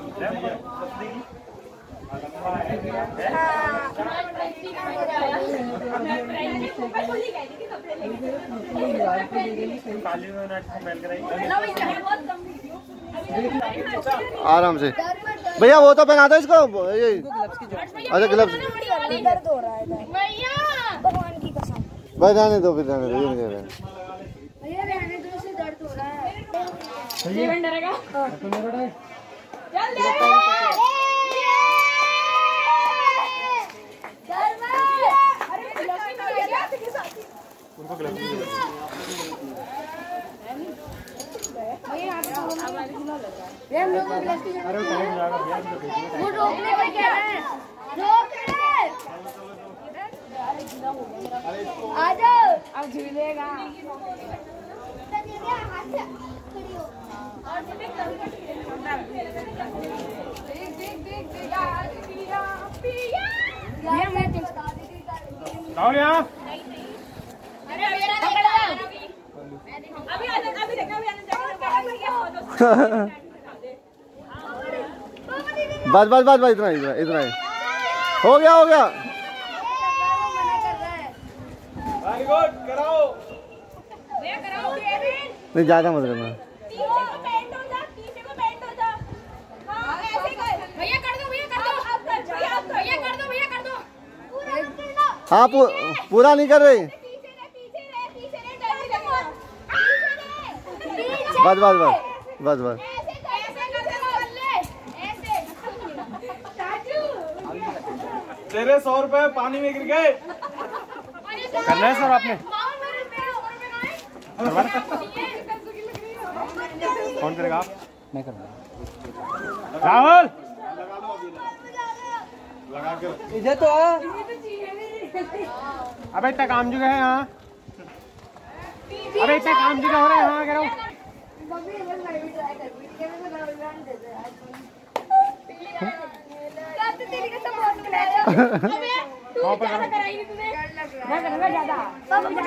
आराम से भैया, वो तो पहना दो इसको। ये अच्छा ग्लव्स दर्द हो रहा है भैया, भगवान की कसम। भाई रहने दो, फिर रहने दो, ये नहीं रह रहा भैया, रहने दो, से दर्द हो रहा है। ये बन डरेगा जल्दी। उनको ग्लव्स वो रोकने को कह रहे हैं, रोक रहे। आ जाओ, अब झूलेगा। बस बस बस बस, इतना इतना इतना ही हो गया, हो गया। नहीं ज्यादा मत करना। हाँ पूरा नहीं कर रही। बस बस बस बस बस। तेरे 100 रुपए पानी में गिर गए। करना है सर आपने? कौन करेगा आप? मैं करूँगा। राहुल लगा के इधर तो अबे इतना काम जुगा है यहाँ। अबे इतना काम जुगा हो रहा है यहाँ। कह रहा हूँ तू ज्यादा कराई नहीं तूने। मैं करूँगा ज्यादा।